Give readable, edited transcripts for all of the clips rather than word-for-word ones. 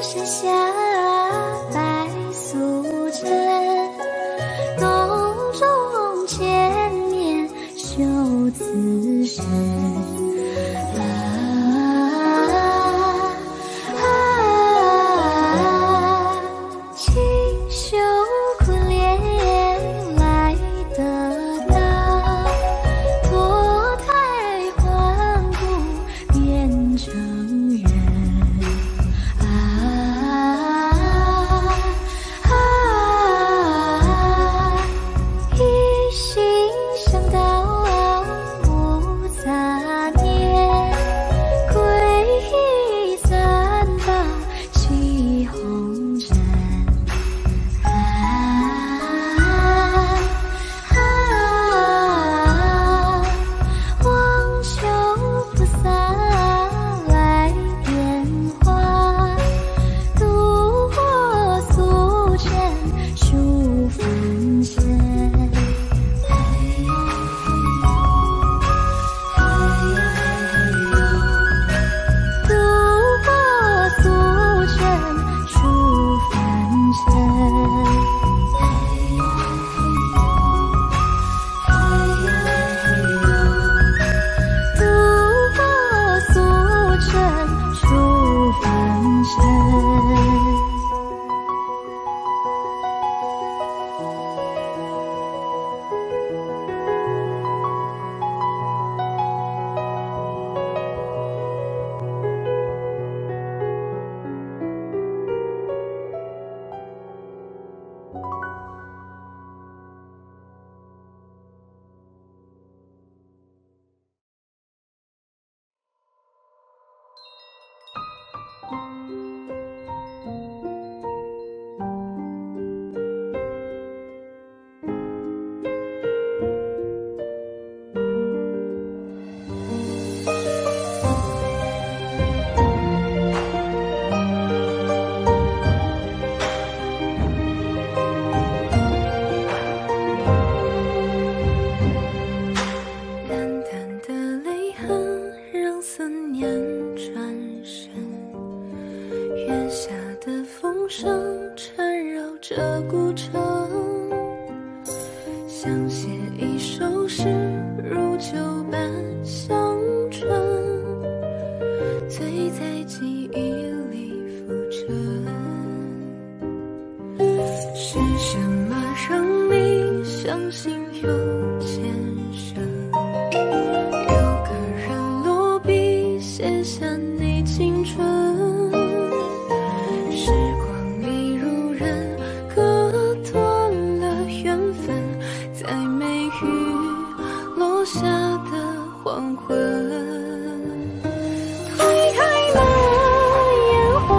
山下白素贞，洞中千年修此身。清秀坤莲来得到，脱胎换骨变成人。一心向道无杂念，皈依三宝起红尘。望求菩萨来点化，度我俗尘赎凡身。度我俗尘赎凡身。度我俗尘赎凡身。淡淡的泪痕让思念转身，月下的风声缠绕着古城，想写一首诗，如旧般香醇，醉在记忆里浮沉。是什么让你相信有前生？有个人落笔写下你青春，时光里如人割断了缘分，在梅雨落下的黄昏，推开了烟火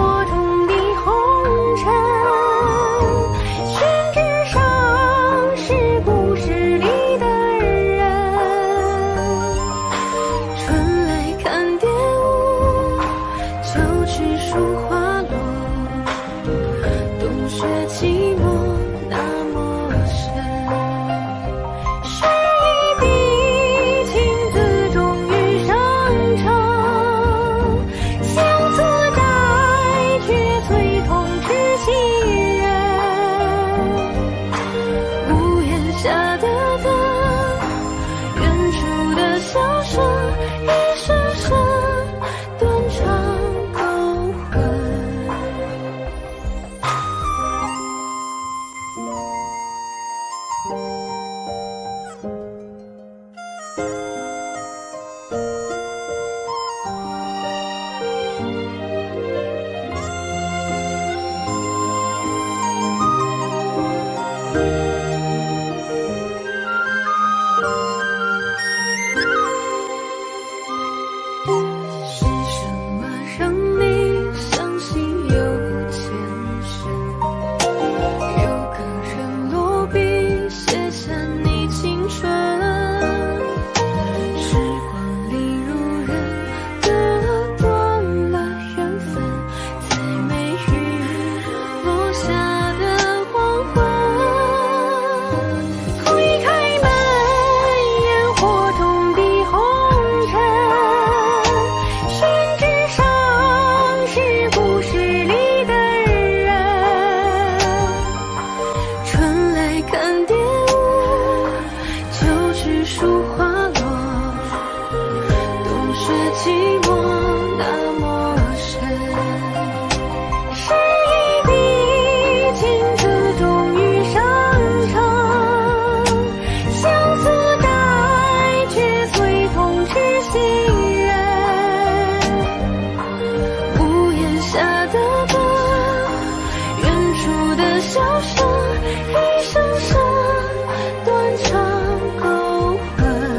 一声声断肠勾魂，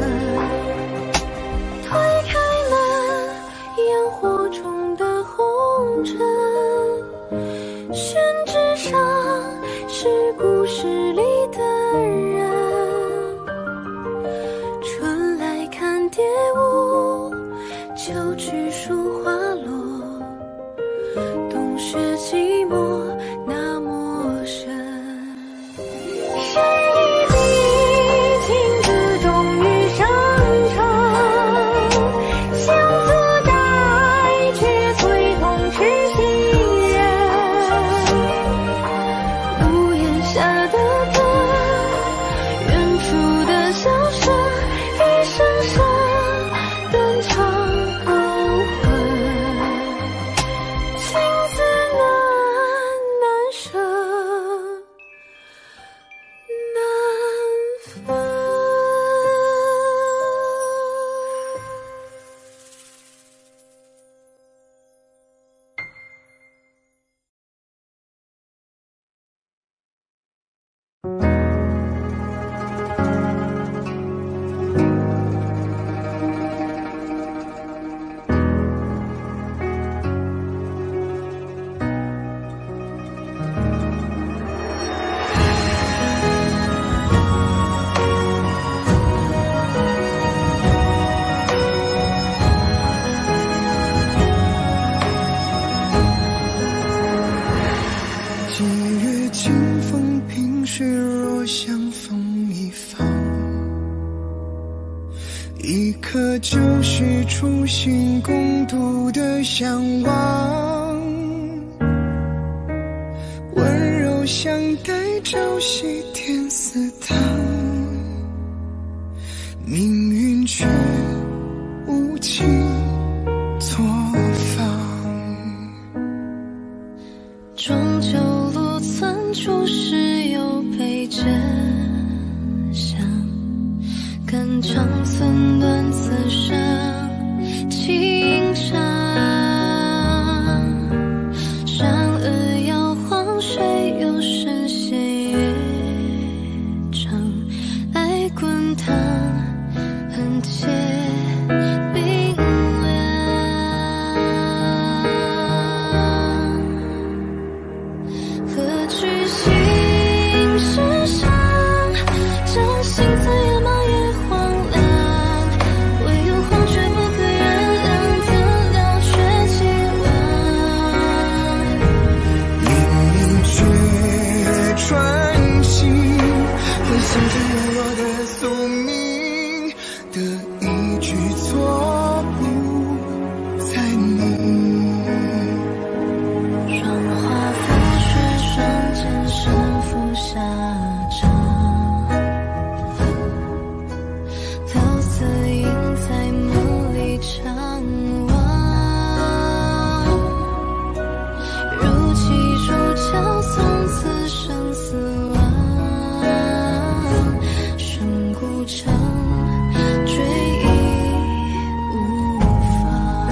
推开了烟火中的红尘，宣纸上是故事里的人，春来看蝶舞，秋去数花落，冬雪寂寞那么深。谁一笔情字终于生成，相思带却催痛痴心人。屋檐下的灯，远处的笑声，一声声断肠勾魂，情字难舍难分。 几月清风凭雪若相逢一方，一颗就是初心共度的向往，温柔相待朝夕天似糖，命运却无情作坊。 终究路寸处时有悲真相，肝肠寸断此生情长。山河摇晃，水有深陷月长，爱滚烫，恨切冰凉。何惧心事上，将心字也忙也荒凉，唯有黄却不可原谅，怎料却凄凉。 明却穿心，和心之柔弱的宿命的一句错不在你。 霜花覆雪，双剑身负下场，桃色映在梦里长望。如泣如桥，从此生死忘，生孤城追忆无妨。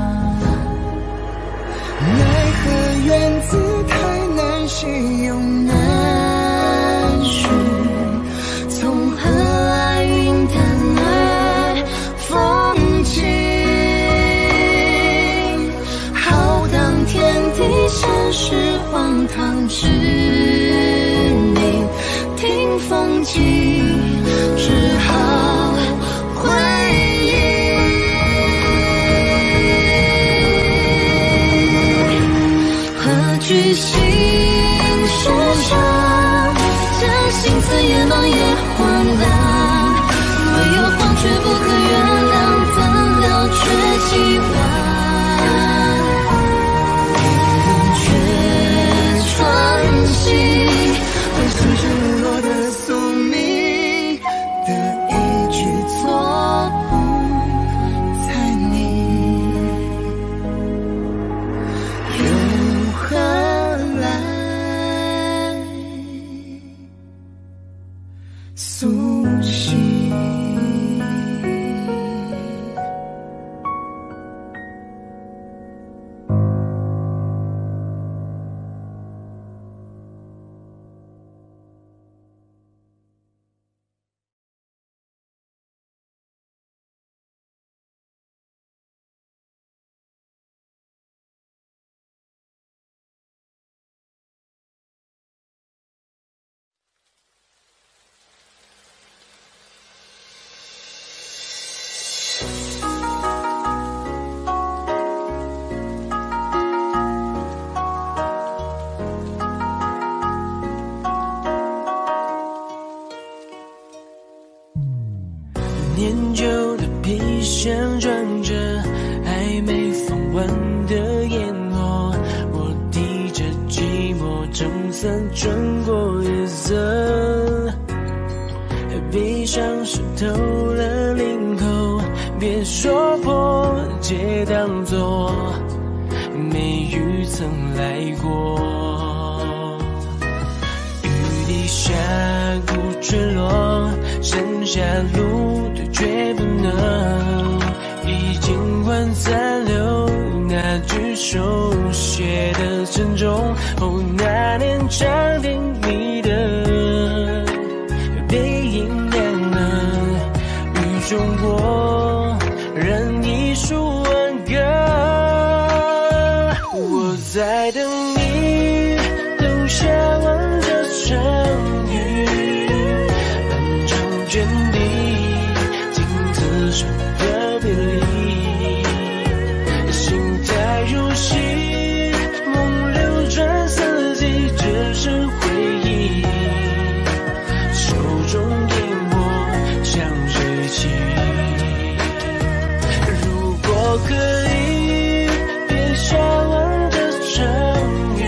奈何缘字太难写又难续，从何来云淡而风轻？浩荡天地，现实荒唐之名，听风景，只好回忆。何惧心事长，将心字也忙也荒凉，唯有黄却不可原谅，怎料却凄凉。却穿心，和心之柔弱的宿命的一句错不在你，又何来苏醒？ 晚的烟火，我滴着寂寞，撑伞穿过夜色，闭上湿透了领口，别说破，皆当作没雨曾来过。雨滴下鼓坠落，剩下路对决不能，已经晚残留那句手写的珍重。哦，那年长亭你的背影亮了，雨中过任一束挽歌。我在等你，等下望着成雨，漫长卷地，镜子上的别离，心在如洗，梦流转四季，只是回忆，手中烟火像水汽。如果可以，别向往着成语，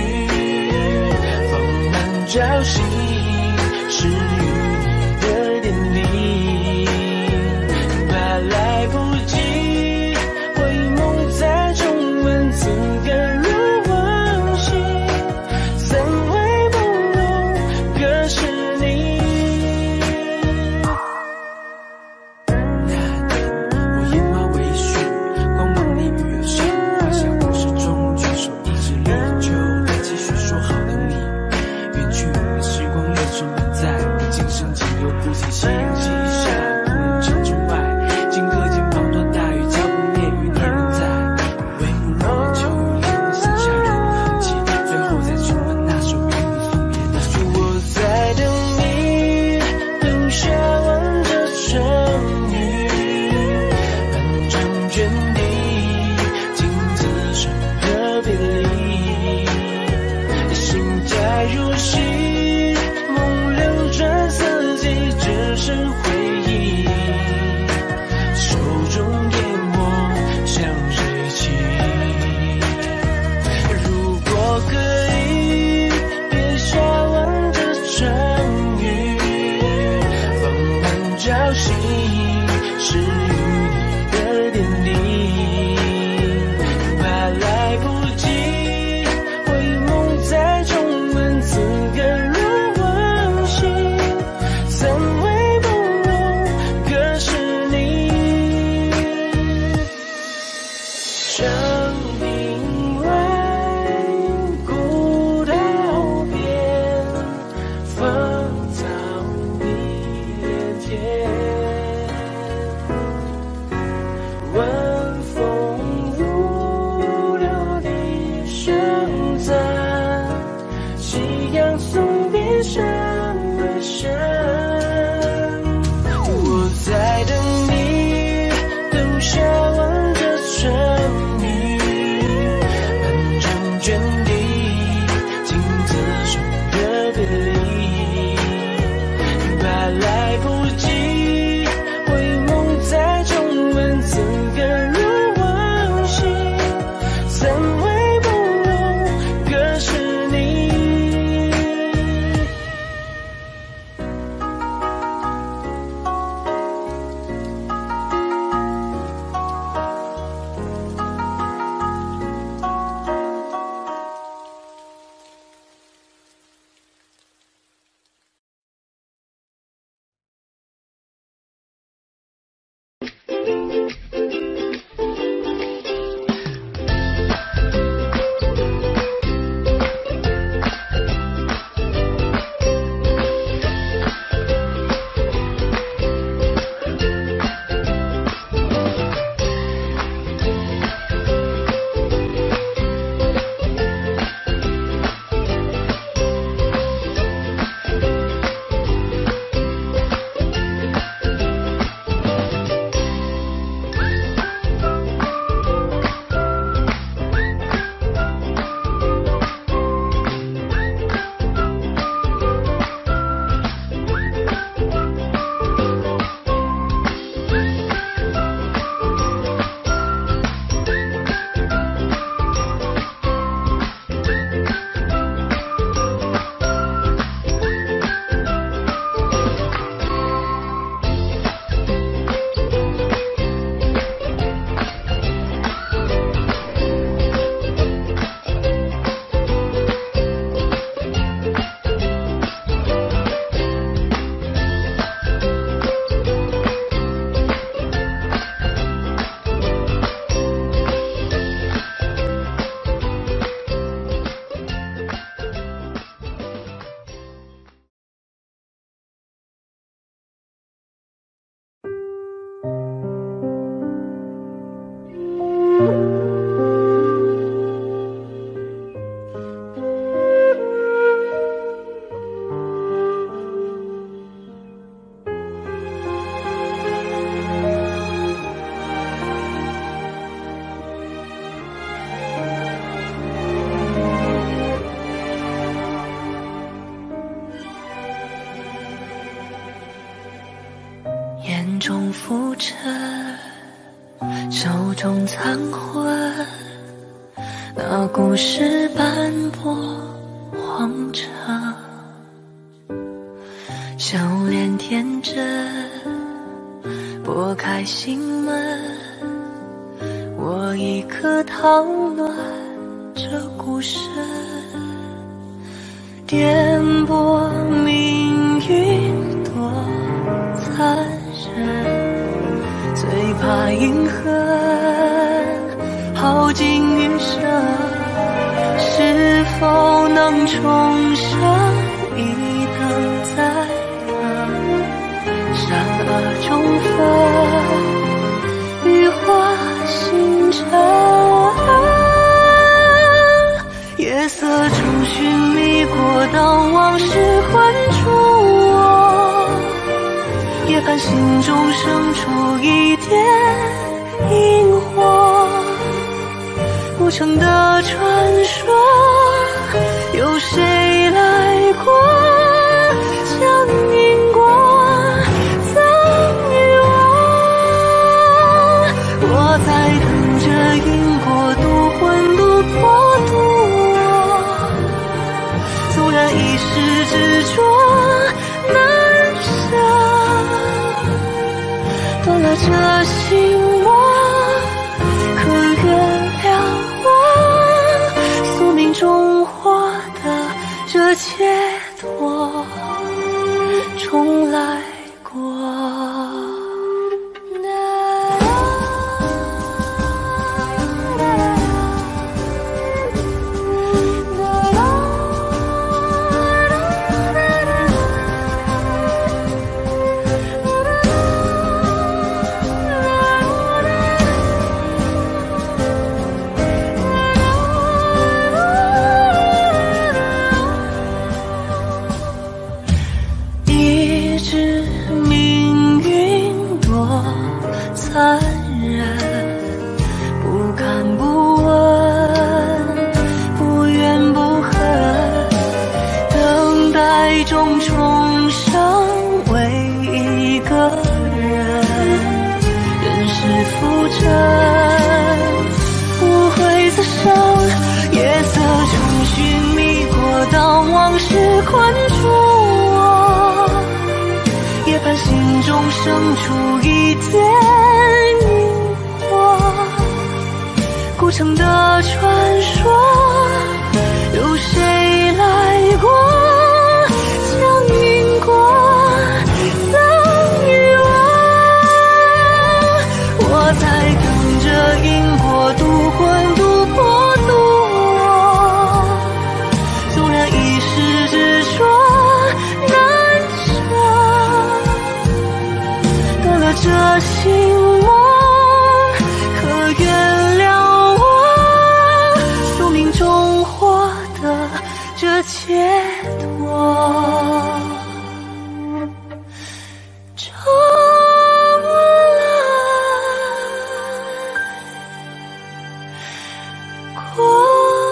黄昏，那故事斑驳荒城，笑脸天真，拨开心门，我一颗讨论这故事，颠簸命运多残忍，最怕阴恨耗尽余生，是否能重生一等再等，善恶中分，羽化星辰，夜色中寻觅过当往事困住我，也盼心中生出一点萤火，不成的传说，有谁来过，将因果赠予我，我在等着因果渡魂渡魄渡我，纵然一时执着难舍，断了这心魔，可原谅我宿命中获得这解脱，重来过。残忍，不看不问，不怨不恨，等待中重生为一个人，人世浮沉，无悔此生，夜色中寻觅过当往事困住我，也盼心中生出一点古城的传说，有谁来过，将因果赠予我，我在等着因果渡魂渡魄渡我，纵然一时执着难舍，断了这心魔，可原谅中获得这解脱，重来过。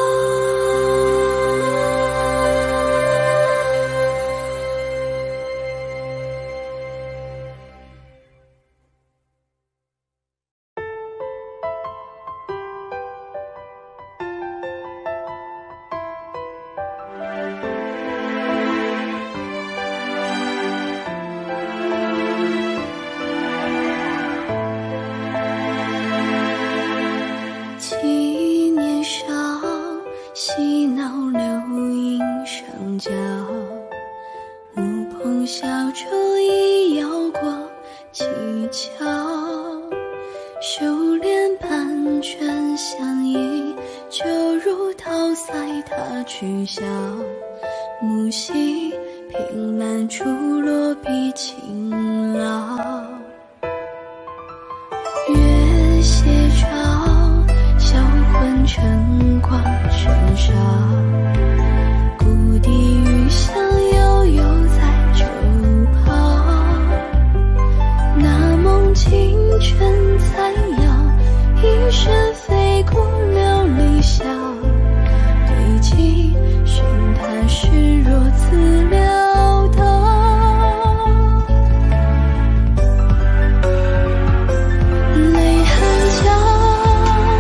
取笑木兮凭栏处落笔轻劳，月斜照，销魂晨光尘烧，故地余香悠悠在周抛，那梦清晨残摇，一身飞过琉璃笑，对镜寻他时若自潦倒，泪痕交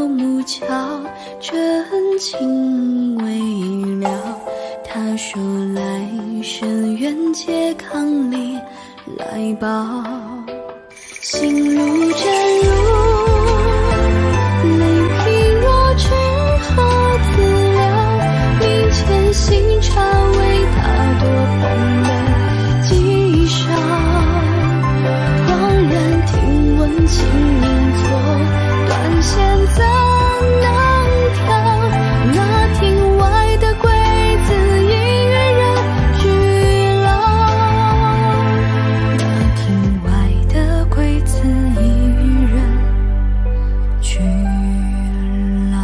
木桥，真情未了。他说来生愿借康里来报，心如真如，泪平若知何自了？明前新茶为他多捧了几勺，恍然听闻清明错，断线怎能调？那庭外的桂子已与人俱老，那庭外的桂子已与人俱老。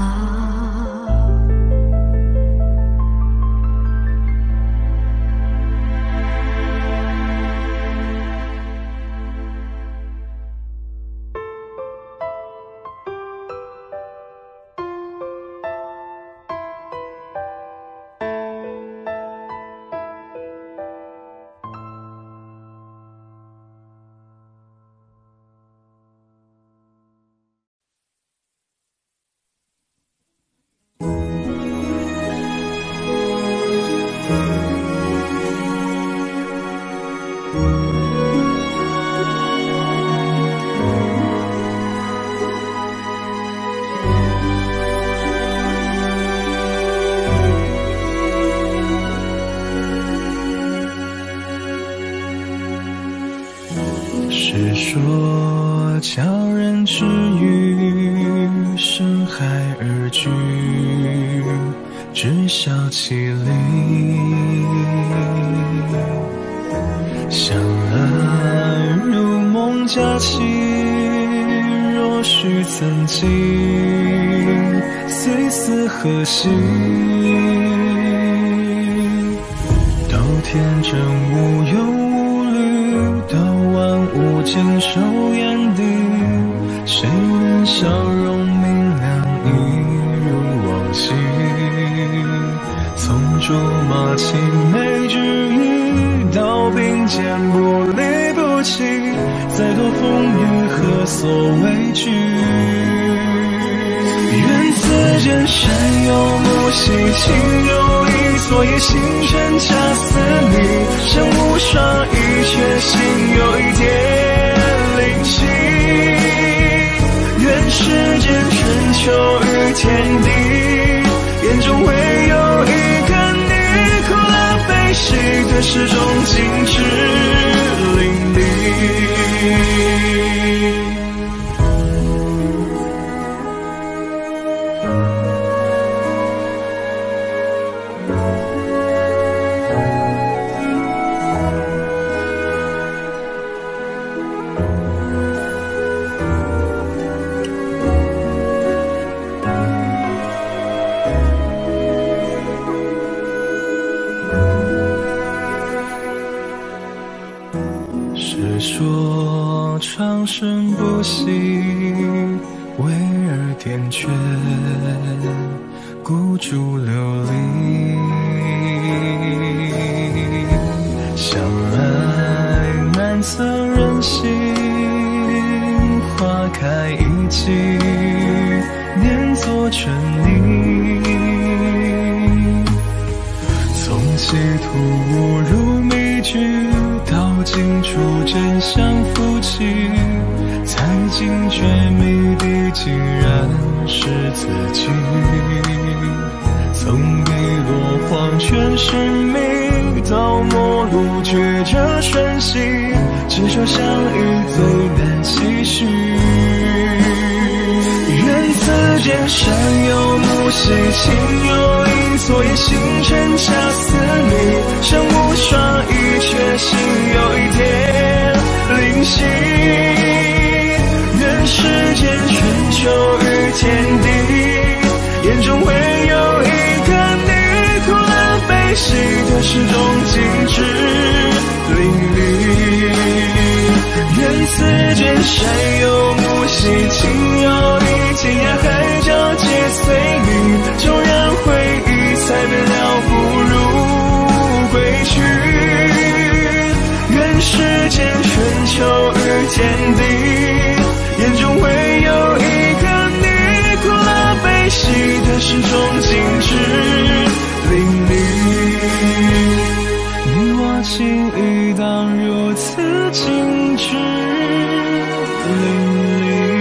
是说悄然之语，深海而居，知晓其理。想来如梦佳期，若须曾经，虽似何夕？到天真无忧无虑，到万物尽收眼底，谁能笑容明亮一如往昔？从竹马青梅之意，到并肩不离不弃，再多风雨何所畏惧？愿此间山有木兮情有意，昨夜星辰恰似你，身无双翼却心有一点灵犀。愿世间春秋与天地，眼中唯有一个你，苦乐悲喜对视中尽致淋漓。是说长生不息，为尔点缀，孤注流离。想来难测人心，花开一季，念作春泥。从企图误入迷局，到尽处真相浮起，才惊觉谜底竟然是自己。从碧落黄泉是迷，到陌路觉着瞬息，执着相遇最难期许。愿此间山有木兮情有意，昨夜星辰恰似你，身无双翼却心有一点灵犀。愿世间春秋与天地，眼中唯有一个你，苦乐悲喜对视中尽致淋漓。愿此间山有木兮情有意，天涯海角皆随你，纵然回忆才变了不如归去。愿世间春秋与天地，眼中唯有一个你，苦乐始终静止淋漓。你我情谊当如此静止淋漓。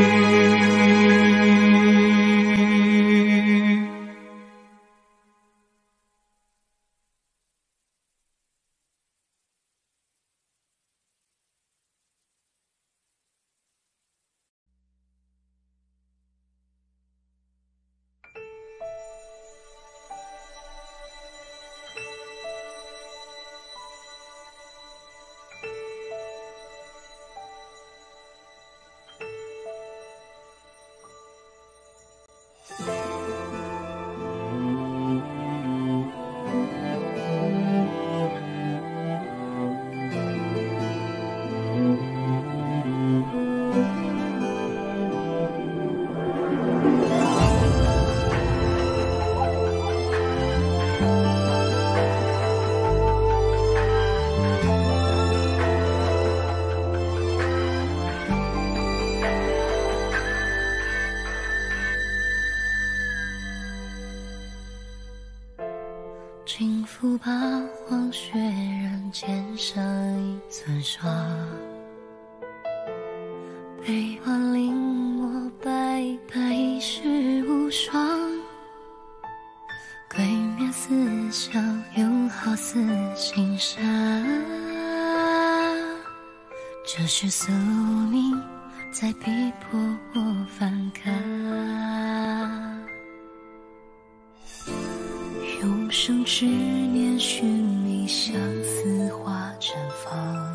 轻抚八荒雪人肩上一寸霜，悲欢临摹白白一世无双，鬼面思想永好似心上，这是宿命在逼迫我反抗。永生之年，寻觅相思花绽放。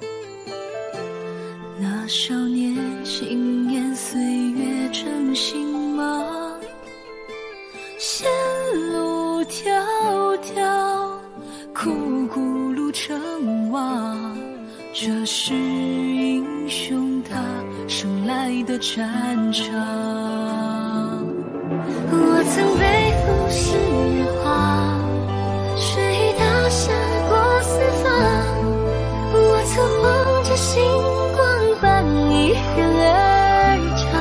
那少年轻言，岁月成行吗？线路迢迢，枯骨路成瓦。这是英雄他生来的战场。我曾背负诗画，雪已打下过四方。我曾望着星光伴一人而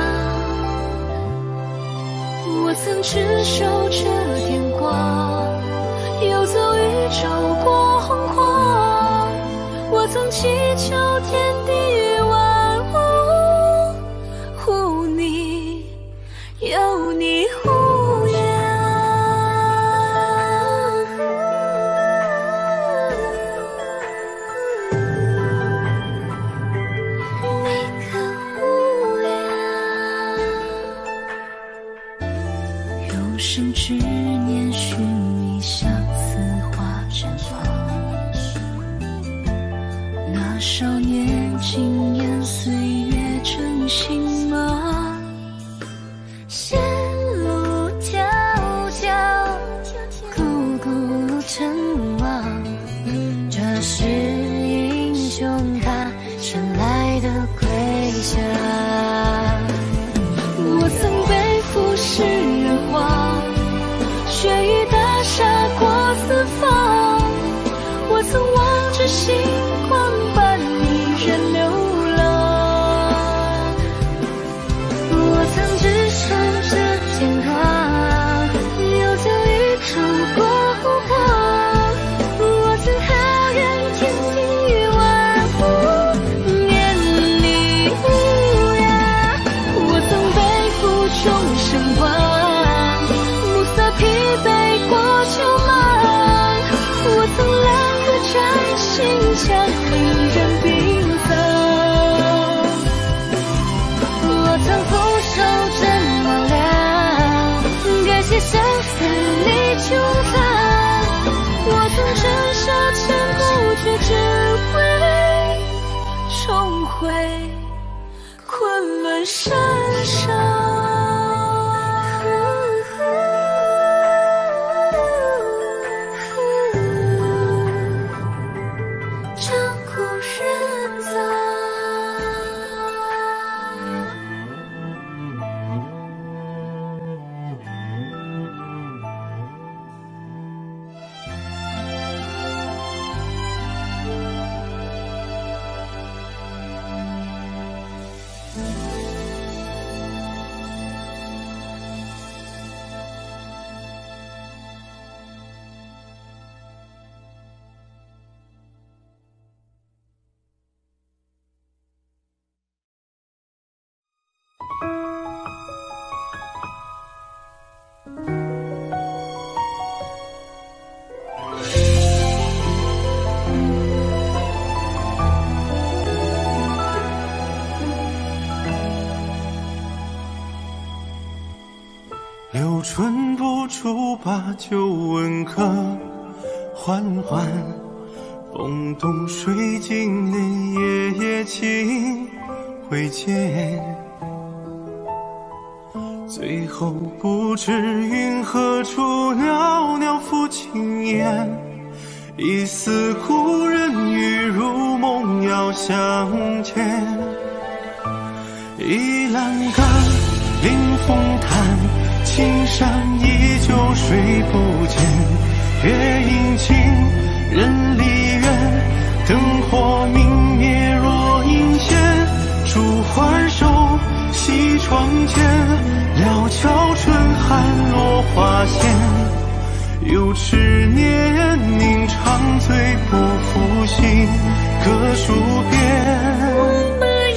长。我曾执手着天光，游走宇宙过洪荒。我曾祈求天地万物护你，有你护养。你可无恙？有生之年，寻觅相思花绽放。那少年轻言，岁月成行吗？线路迢迢，枯骨路成瓦。这是英雄他生来的归乡。我曾背负诗人画，雪雨打下过四方。我曾望着星光伴一人流浪。我曾执手着天光，游走宇宙过洪荒。我曾踏遍天地万物，念你无恙。我曾背负众生光，暮色披北过秋芒。我曾两个战心将一人冰藏。我曾俯首枕王梁，感谢生死你穹苍。我曾斩杀千古，却只为重回昆仑山上。这故人葬。 留春不住，把酒问客，缓缓风动水晶帘，夜夜轻回见。最后不知云何处，袅袅抚青烟。疑似故人欲入梦遥相见。倚栏杆，临风叹，青山依旧水不见。月影近，人离远，灯火明灭若隐现。烛还手，西窗前，料峭春寒落花闲。有痴念，凝长醉不复醒，各书边。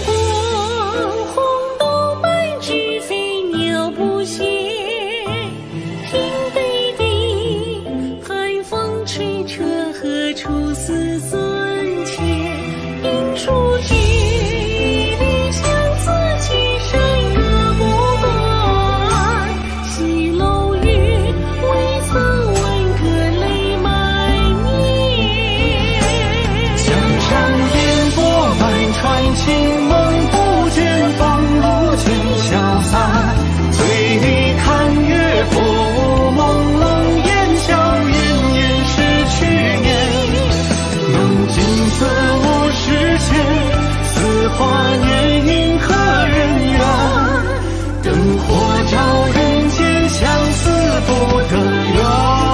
华年迎客人远，灯火照人间，相思不得远。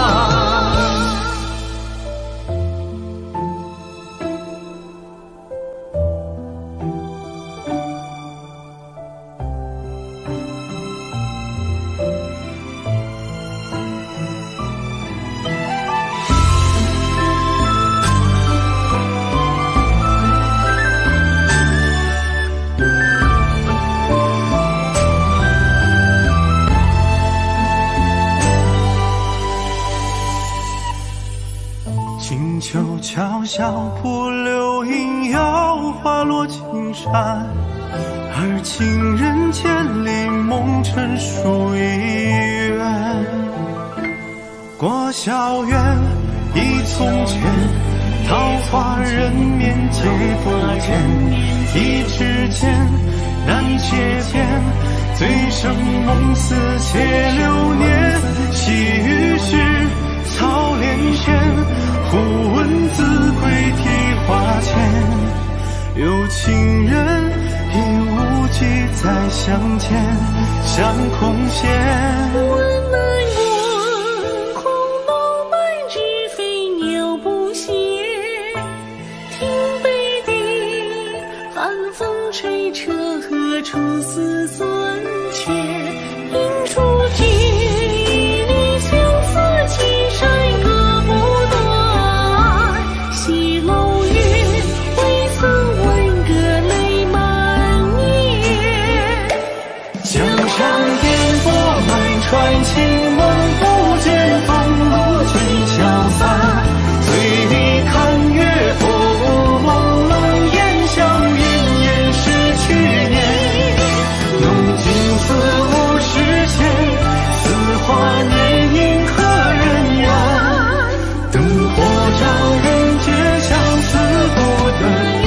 秋桥下不留影，摇花落青山。而情人千里，梦成书一园。过校园忆从前，桃花人面皆不见。一指间难解天，醉生梦死且流年。细雨时草连天，忽闻字归啼花前。有情人亦无计再相见，相空闲。 问南国，空洞白纸飞鸟不歇。听北笛，寒风吹彻何处似孙妾。应出镜，一缕相思青山隔不断。西楼雨，未曾闻歌泪满面。 江上烟波漫传情梦，不见风露尽潇洒。醉里看月波，朦胧烟消云烟是去年。浓情似无实现，似华年迎客人远。灯火照人间，相思不得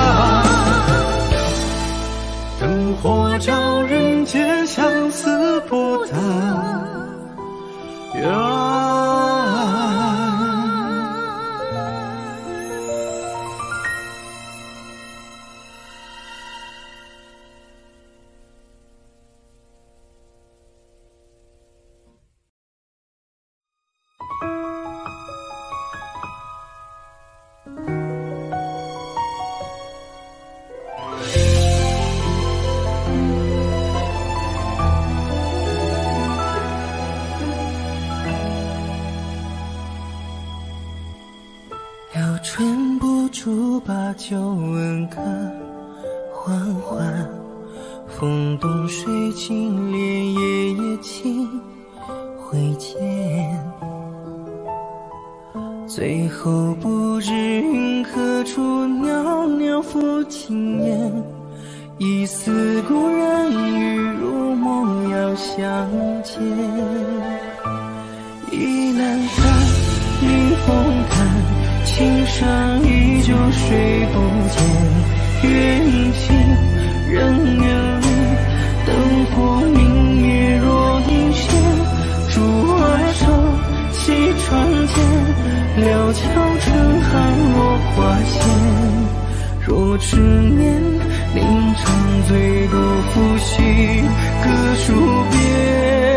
远。灯火照人间，相思不得远。 留春不住，把酒问客，缓缓风动水晶帘，夜夜轻回见。最后不知云何处，袅袅抚青烟。疑似故人欲入梦遥相见。倚栏杆，迎风看，青山依旧水不见。月明星，人远离，灯火明灭若隐现。竹儿手，西窗间，料峭春寒落花间。若执念，临场醉不复醒，各处边。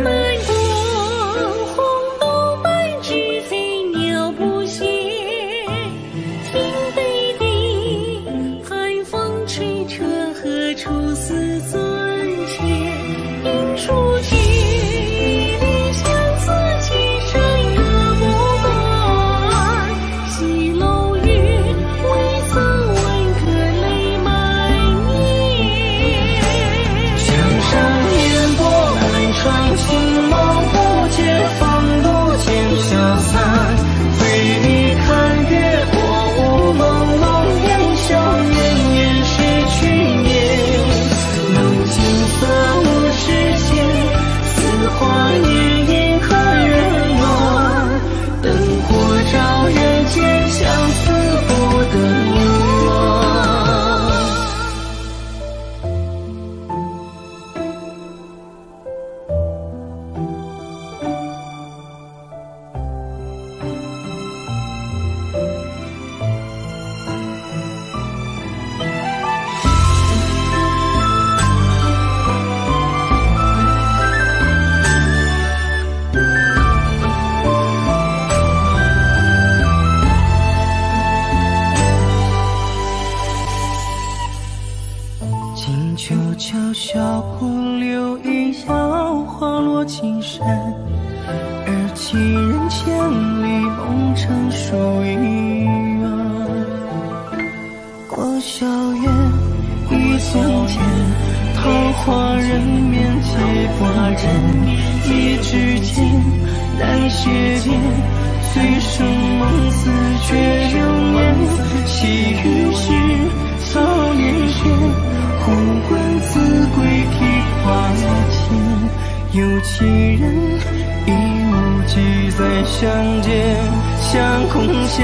小瀑流一摇，花落青山。而寄人千里，梦成书一远。过小院，忆从前，桃花人面几挂人。一指间，难写遍，醉生梦死却流年。细雨时，草连轩。忽闻子规啼花间，有几人一幕寄在相见，相空闲。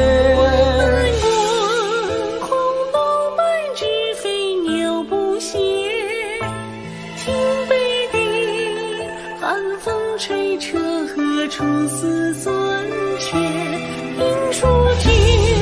空斗白纸飞鸟不歇，听北笛，寒风吹彻何处似钻切。应书记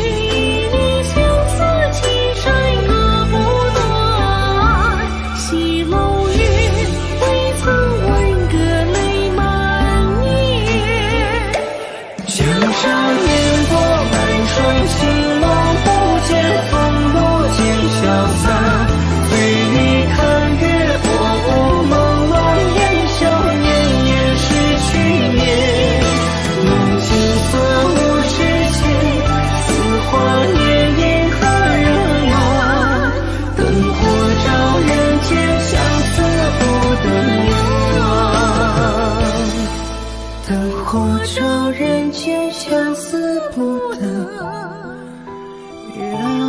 照人间相思不得远。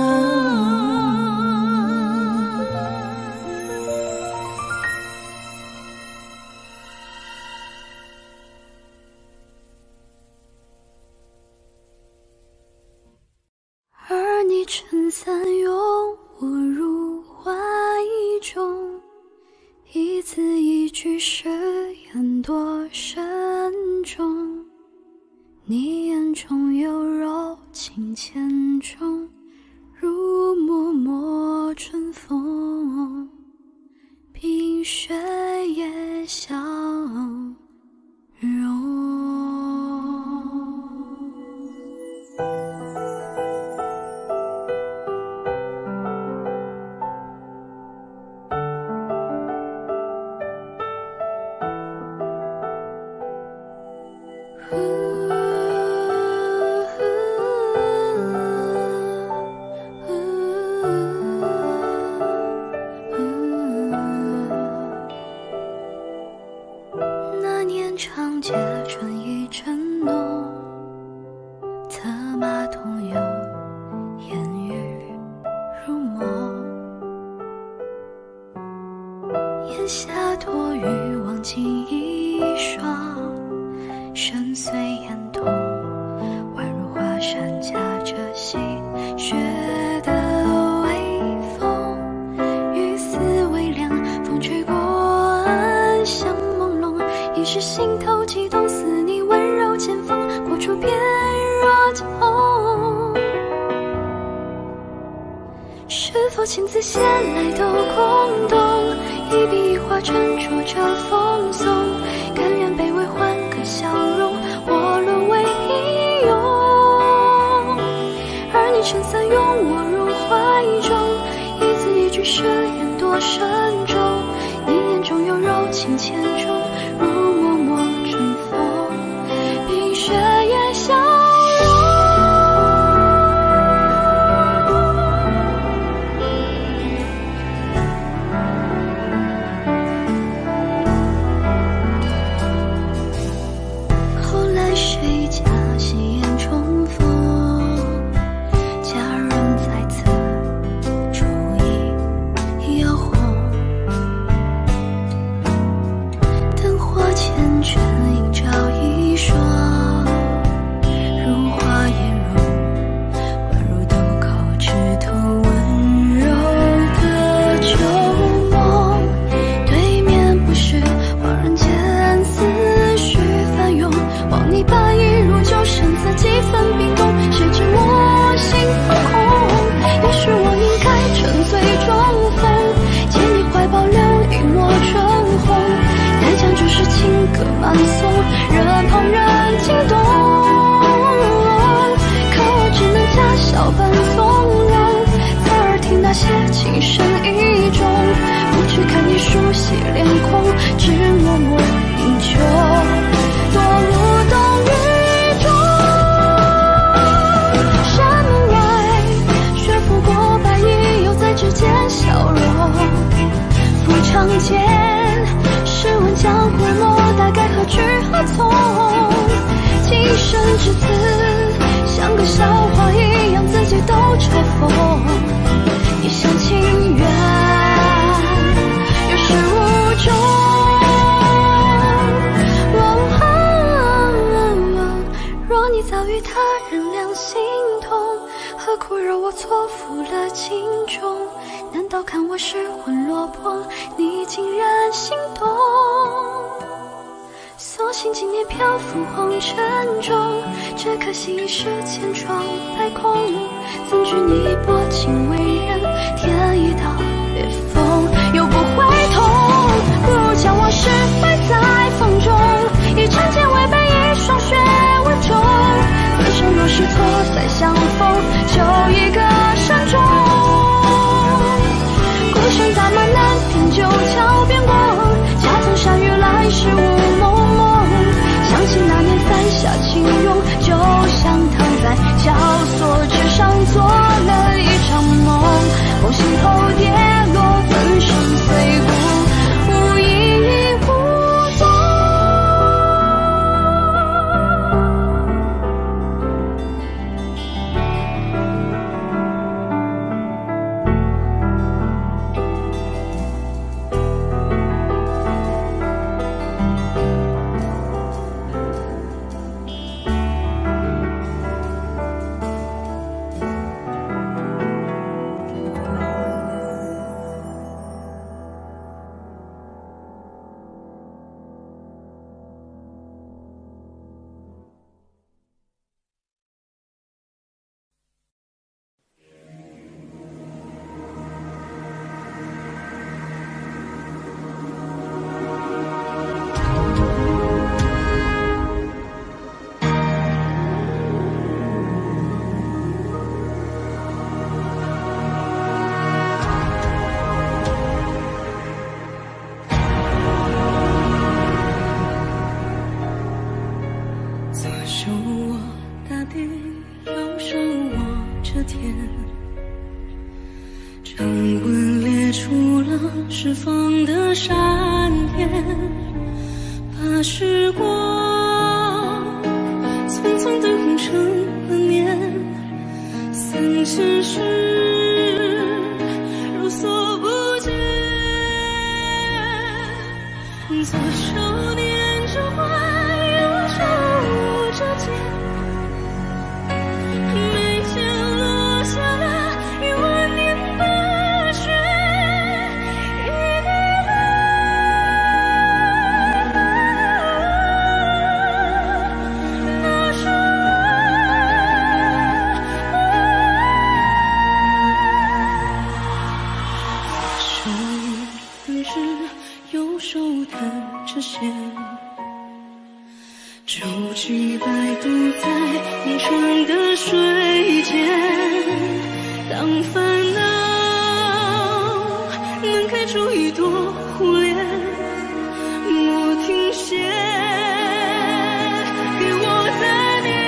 而你撑伞拥我入怀中，一字一句誓言多深重。你眼中有柔情千种，如脉脉春风，冰雪也相融。那年长街春意正浓，策马同游，烟雨如梦。檐下多是心头悸动，似你温柔剑锋，过处便若痛。是否情字写来都空洞，一笔一画沉着着风松，甘愿卑微换个笑容，我沦为平庸。而你撑伞拥我入怀中，一字一句誓言多慎重，你眼中有柔情千种，如脉脉春风，冰雪也消融。后来谁家夕颜重逢，佳人在此烛影摇红，灯火缱绻映照一双，如花颜容，宛如渡口枝头温柔的旧梦。对面不是恍然间思绪翻涌，望你把一如旧神色几分冰冻，谁知我心惶恐。也许我应该沉醉中风，借你怀抱留一抹春红，待将这是情歌慢诵，惹旁人惊动。可我只能假笑般从容，侧耳听那些情深意重，不去看你熟悉脸孔，只默默饮酒，多无动于衷。山门外，雪拂过白衣，又在指尖消融。抚长剑，试问江湖莫大概何去何从？今生至此，像个笑话一样，自己都嘲讽，一厢情愿，有始无终。若你早与他人两心同，何苦惹我错付了情衷？难道看我失魂落魄，你竟然心动？所幸今年漂浮红尘中，只可惜一世千疮百孔。怎知你薄情为人，添一道裂缝，又不会痛。不如将我释怀在风中，以长剑为背，以霜雪为重。此生若是错再相逢，就一个山中。孤身打马南亭，旧桥边过，恰曾山雨来时雾蒙蒙。想起那年伞下轻拥，就像躺在绞索之上，做了一场梦。梦醒后跌落，粉身碎骨，无影无踪。 释放的闪电，把时光匆匆等成了年，三千世如所不见。做少年之花，又手着剑，眉间落下了一万年的雪。一滴泪舟去摆渡在一窗的水间，当烦恼能开出一朵湖莲，莫停歇，给我再念。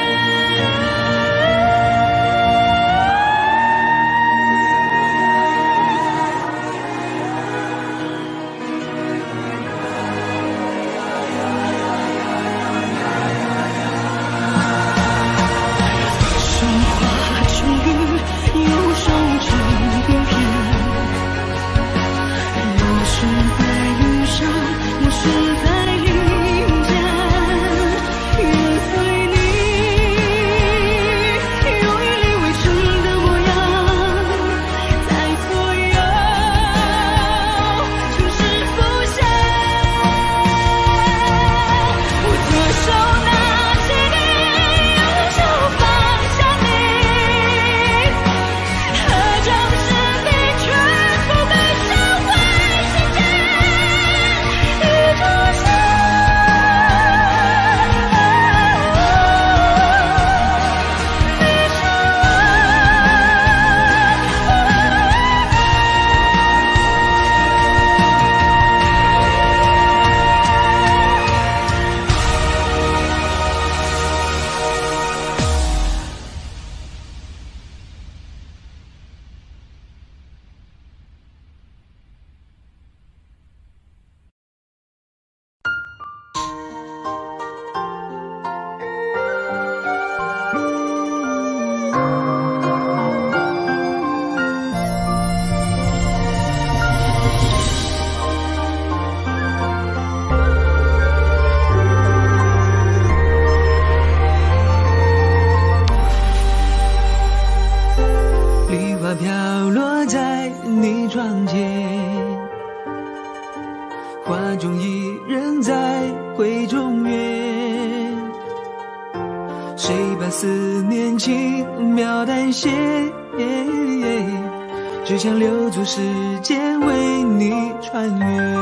只想留住时间为你穿越。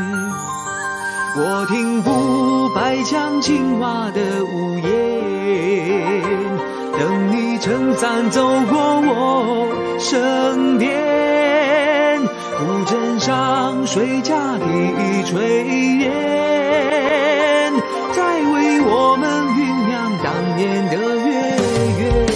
我听不白墙青瓦的屋檐，等你撑伞走过我身边，古镇上水架低炊烟，在为我们酝酿当年的月圆。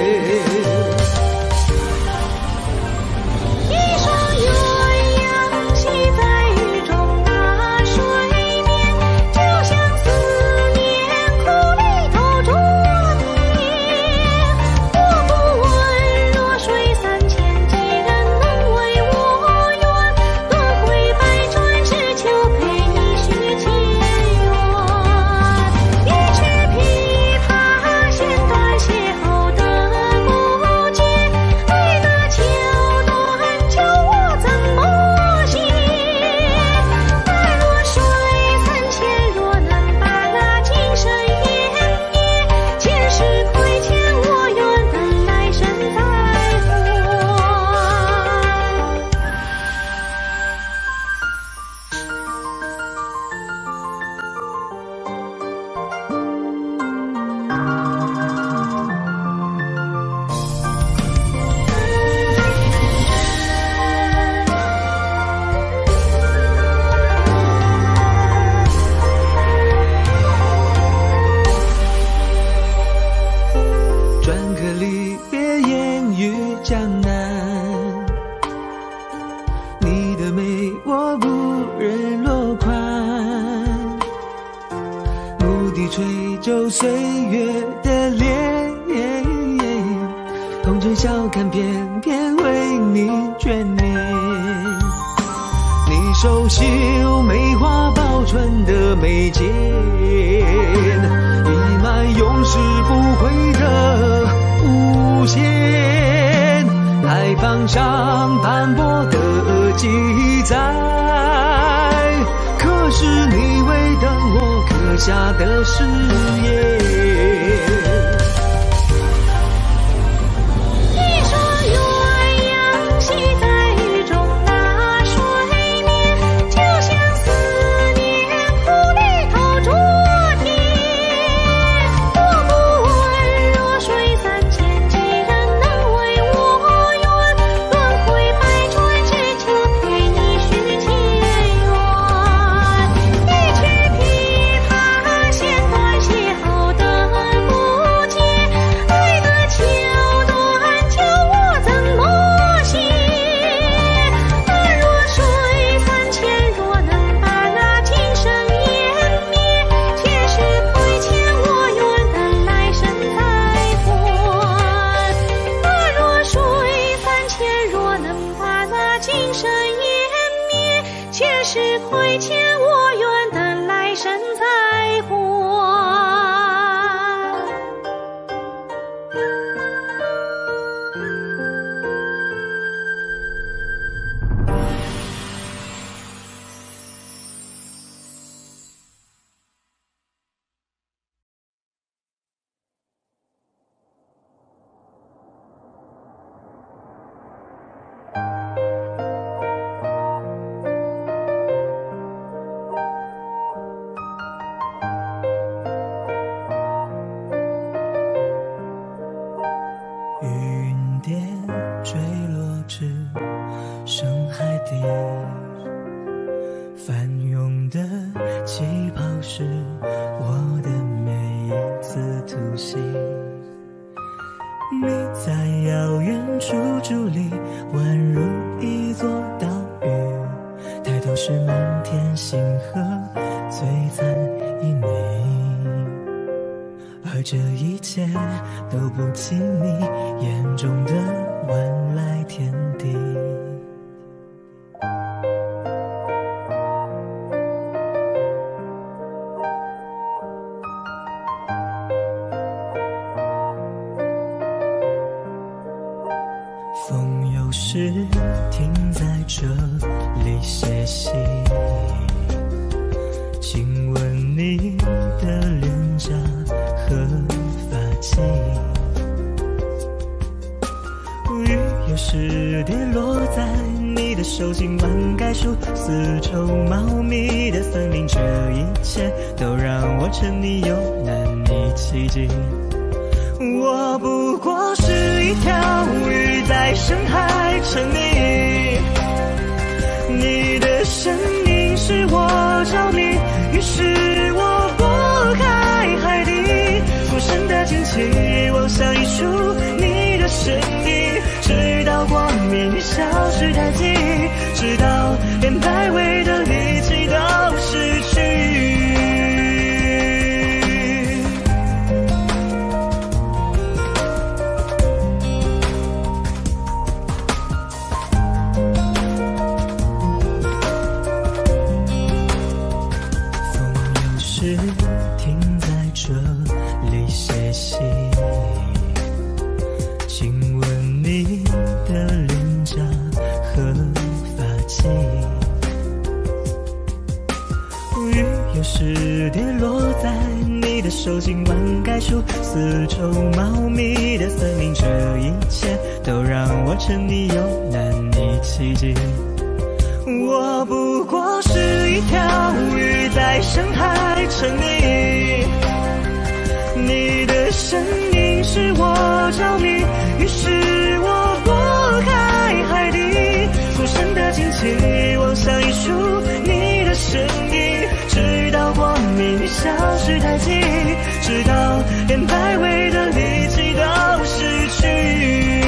岁月的脸，红尘笑看偏偏为你眷恋。你手绣梅花报春的眉间，溢满永世不悔的无限。海榜上斑驳的记载，可是你为等我刻下的誓言。 一是我的每一次突袭。你在遥远处伫立，宛如一座岛屿，抬头是满天星河，璀璨旖旎。而这一切都不及你眼中的万籁天地。风有时停在这里歇息，亲吻你的脸颊和发髻，雨有时跌落在你的手心，灌溉出丝绸茂密的森林，这一切都让我沉溺又难以企及。我不过是一条鱼在深海沉溺，你的声音使我着迷，于是我拨开海底，浮生的惊奇望向一束你的身影，直到光明消失殆尽，直到连摆尾的力气都失去。停在这里歇息，亲吻你的脸颊和发髻，雨有时跌落在你的手心，灌溉出丝绸茂密的森林，这一切都让我沉溺又难以企及。我不过是一条鱼在深海沉溺，你的声音使我着迷，于是我拨开海底，浮生的惊奇望向一束你的身影，直到光明消失殆尽，直到连摆尾的力气都失去。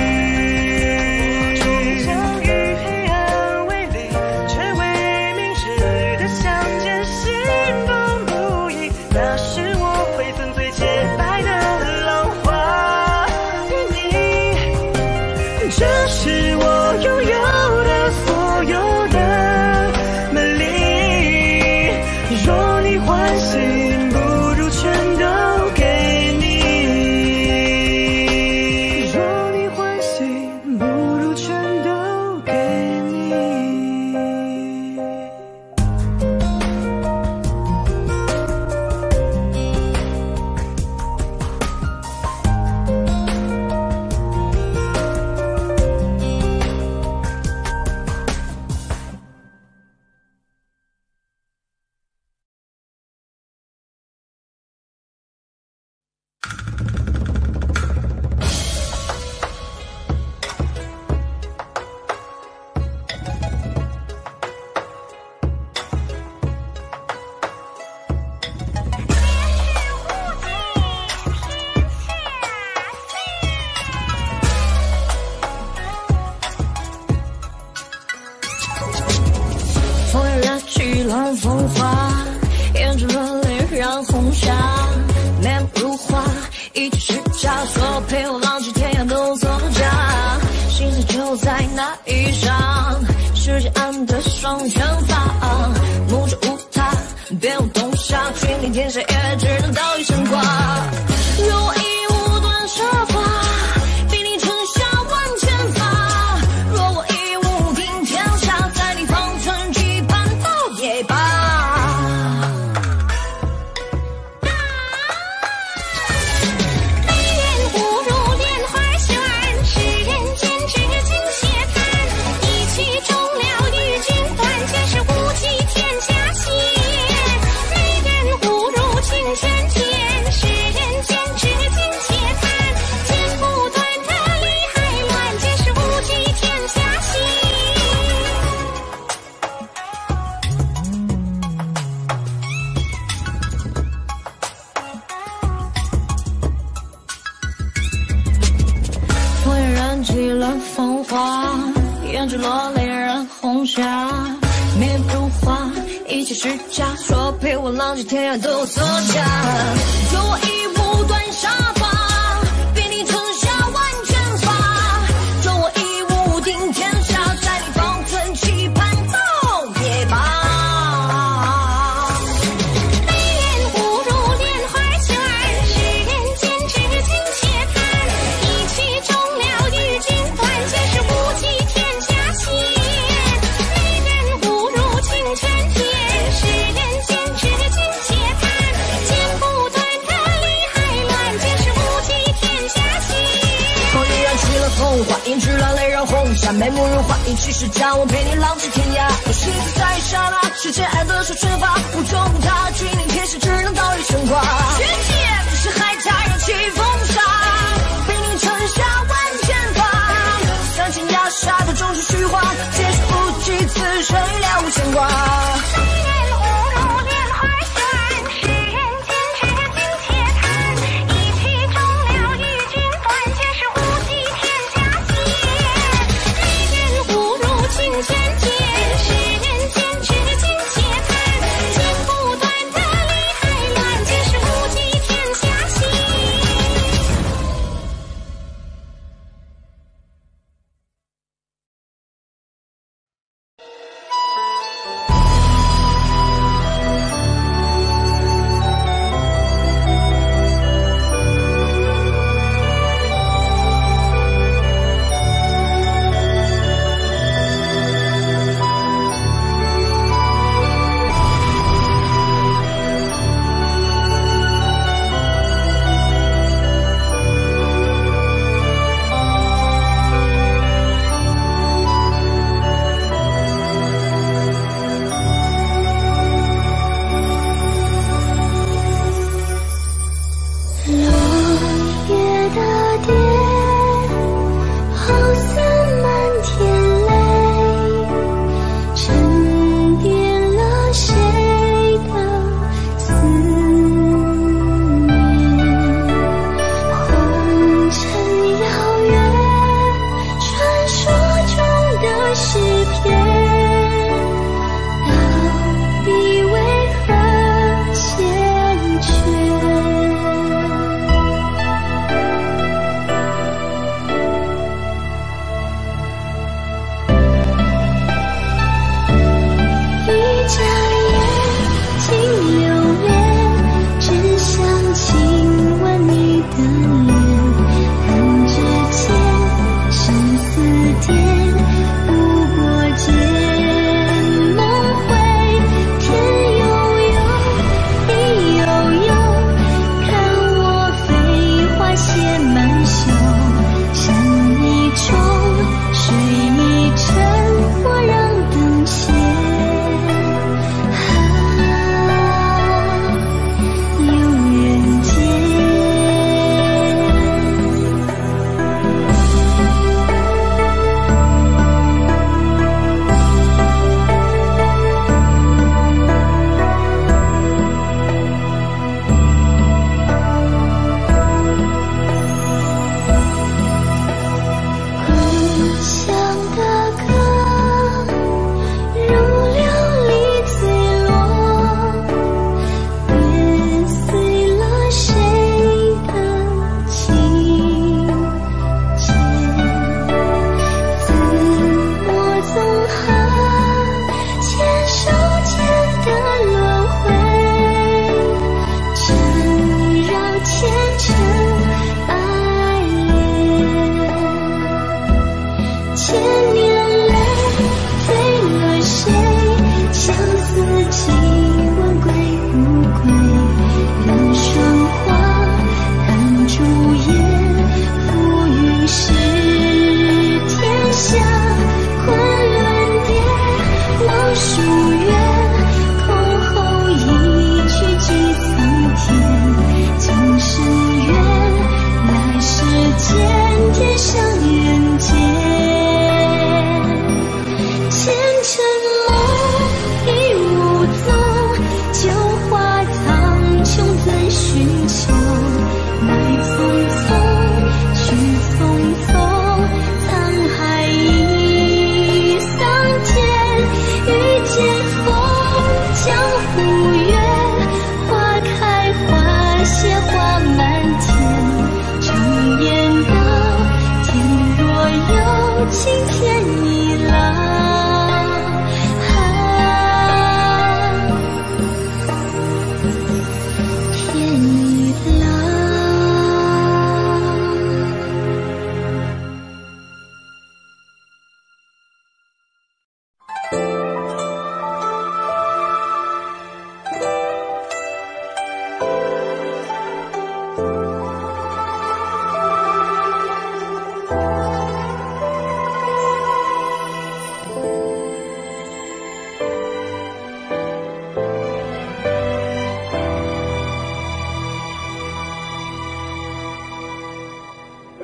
这是我拥有的所有的美丽，若你欢喜，不如全都给你，若你欢喜，不如全都给你。 乱风花，沿着轮里染红纱，面目如花，一起试驾，所有陪我浪迹天涯都作假，心思就在那一刹，世界暗的双全发，目中无他，别无洞察，君临天下也只能道一声挂。若以无端设法，比你春夏万千发，若我以无定天下，在你方寸羁绊到也罢。 天天，世人轮风华，胭脂落泪染红霞。面如花，一切是假，说陪我浪迹天涯都作假。就我一舞断沙发，比你吞下万卷发。就我一舞定天下，在你方寸期盼到夜罢。眉眼误入莲花泉，世人间至今且谈。一气中了与君断，皆是无极天下险。美人误入清泉涧，世人间至今且谈。剪不断的理还乱，皆是无极天下险。风雨燃起了风花，胭脂乱泪染红霞。眉目如画，一气是假，我陪你浪迹天涯。我心自在刹那，世间爱的是春发，无中无他，君临天时，只能倒一生花。绝剑是海家人起风沙，陪你吞下万千发。三千崖下的终是虚话，皆是无计，此生了无牵挂。眉眼误入莲花泉，世人间至今且谈。一气中了与君断，皆是无极天下险。美人误入清泉涧，世人间至今且谈。剪不断的理还乱，皆是无极天下险。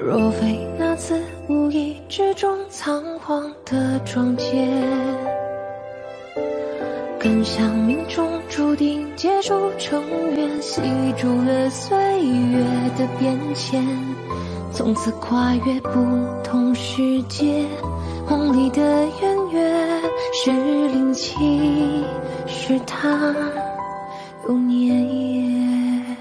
若非那次无意之中仓皇的撞见，更像命中注定结束成缘，吸住了岁月的变迁，从此跨越不同世界。梦里的圆月是灵气，是他有年月。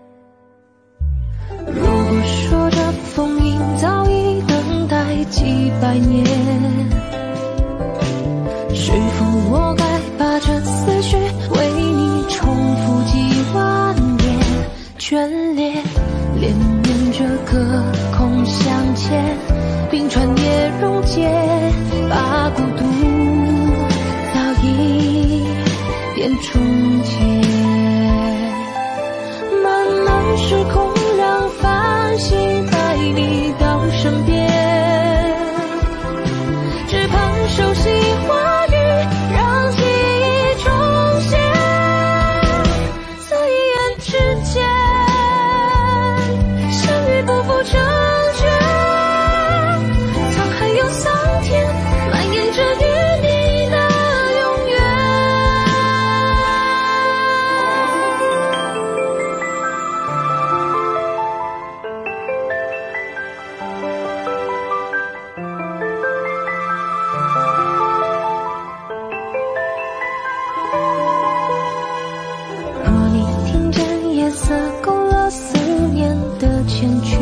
如果说这风影早已等待几百年，是否我该把这思绪为你重复几万遍？眷恋连绵着隔空相牵，冰川也溶解，把孤独早已变终结。漫漫时空让繁星带你到身边，只盼熟悉话语让记忆重现，在一眼之间相遇不负成全，沧海有桑田蔓延着与你的永远。若你听见夜色勾勒思念的缱绻，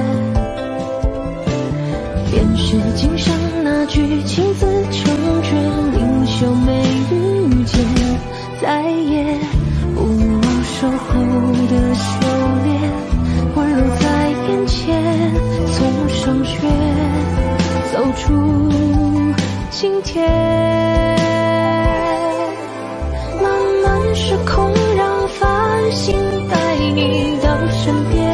便是今生那句情字成绝，灵秀没遇见，再也不忘守候的修炼，温柔在眼前，从霜雪走出今天。漫漫时空让繁星带你到身边，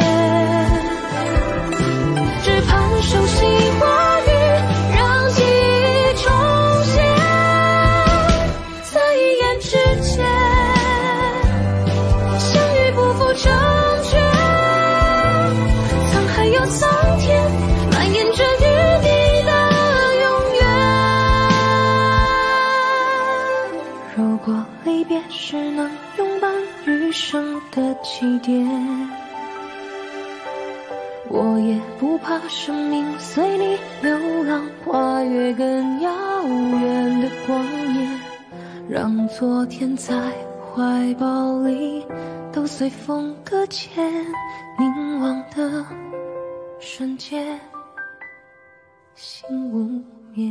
只盼熟悉话语让记忆重现，在一眼之间相遇不负成全，沧海有桑田蔓延着与你的永远。如果离别是能拥伴余生的起点，我也不怕生命随你流浪，跨越更遥远的光年，让昨天在怀抱里都随风搁浅，凝望的瞬间心无眠。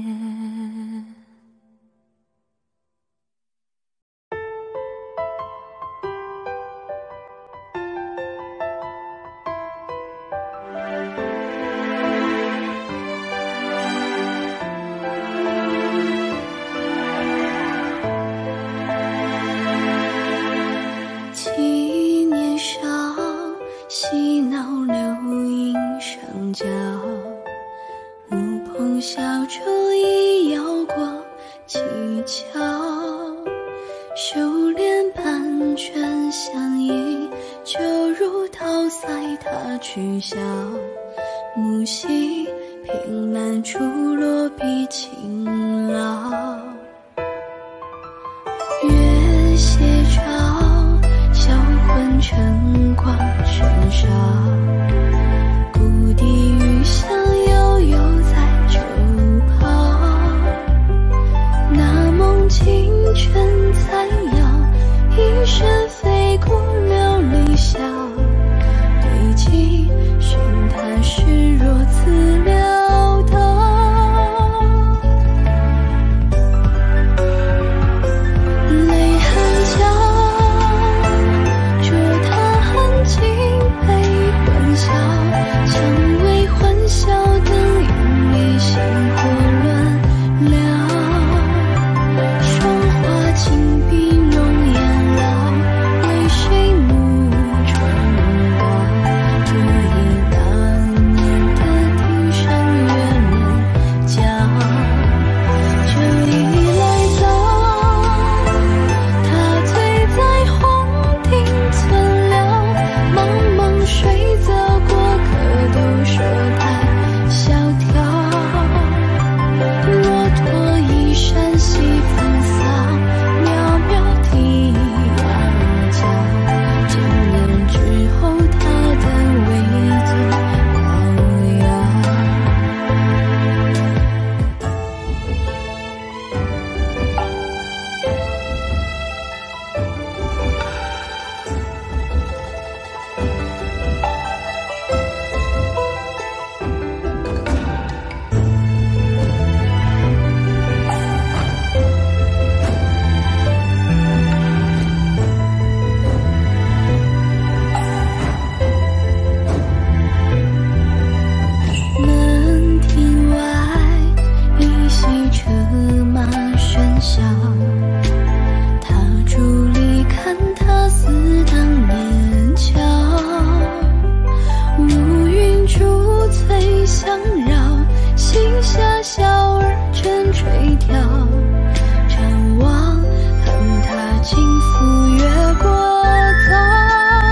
嬉闹流萤上角，乌篷小舟已摇过七桥，修炼盘旋相依，就如桃腮他取笑，木兮凭栏处落笔轻劳，月斜照，销魂晨光喧嚣，故地余香悠悠在周抛，那梦清泉残摇，一身飞过琉璃笑，对镜寻他时若此潦倒， 相绕，心下小儿正垂钓，展望恨他轻抚越过早。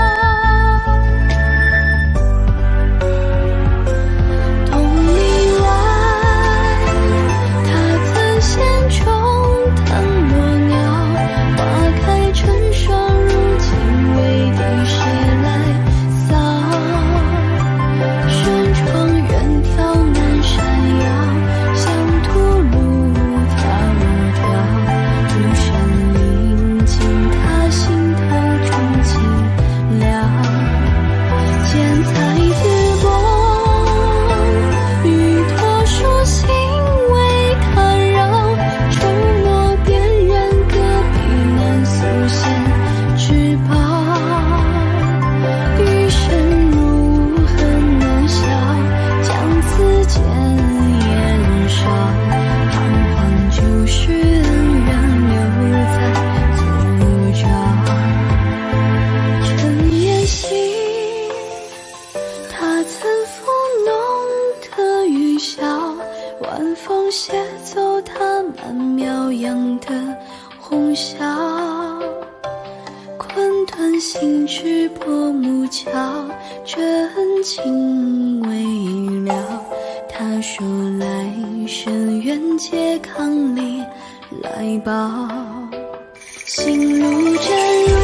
心知破木桥，真情未了。他说来生愿借康里来报，心如真如，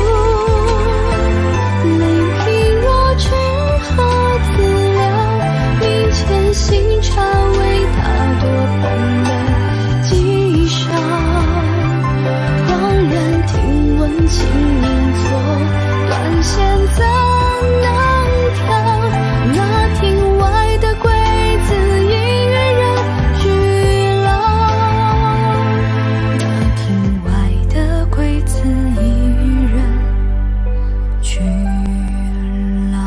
泪滴若知何自了。明前新茶为他多捧了几勺，恍然听闻清音错。断线怎能调？那庭外的鬼子隐约人俱老，那庭外的鬼子隐约人俱老。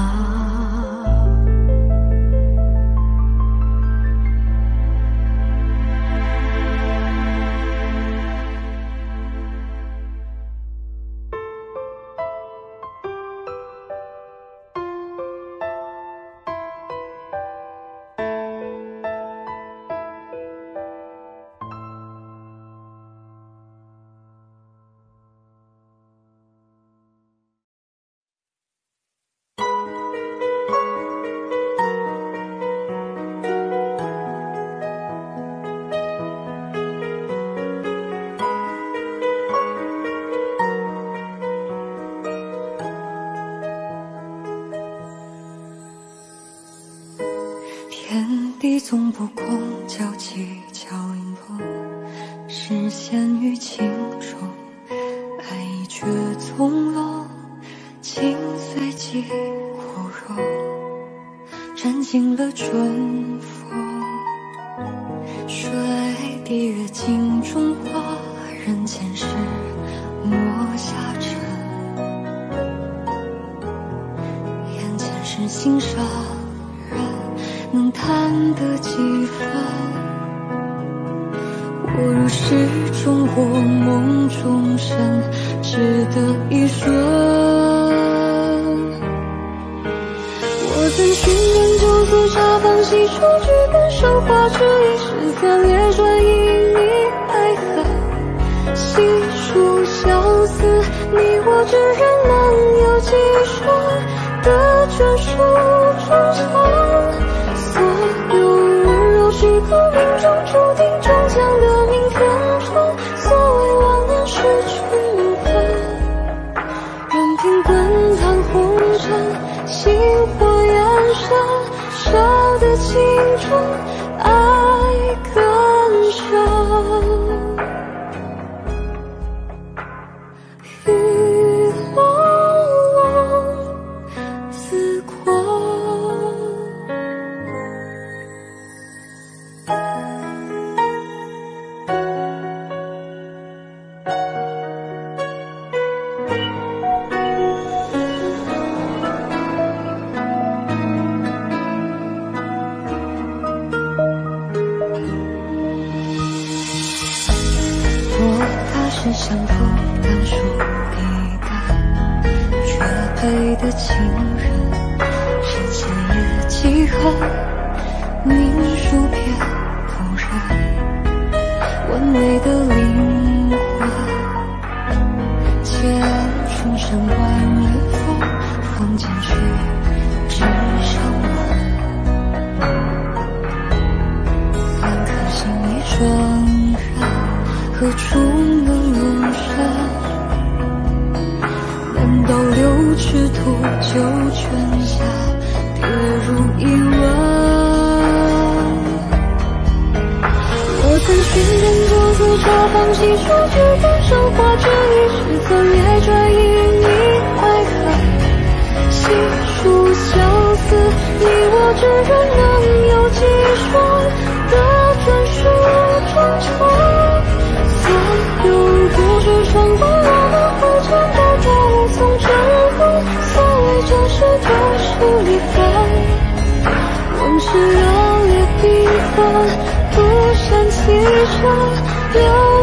天地总不空，交际交影落，视线于情中，爱意却从容，情随即枯荣，沾尽了春风。水滴月镜中花，人间事墨下尘，眼前是心上能谈得几分？我如诗中或梦中神，只得一瞬。我曾寻人酒色茶坊，细数剧本手画纸一时间列转一你爱恨，细数相思，你我之人能有几双的眷属衷肠。所有人若是个命中注定终将得命天窗，所谓忘年失君分，任凭滚烫红尘，星火燃烧，烧得情中爱更深。雨朦胧自狂，是相逢当初一感，绝配的情人，是几夜几恨， 凝数片口热，温味的灵魂，借春山观日风，风间去只剩我。两颗心已怆然，何处能容身？难道六尺土就泉下跌入一吻？我曾寻人九字茶坊细说句分手话，这一世怎也转移你爱恨，细数相思，你我之人能有几双的专属衷肠？所有故事穿过我们会见的高层之后，所谓正事都是离分，往事热烈缤纷，独善其身。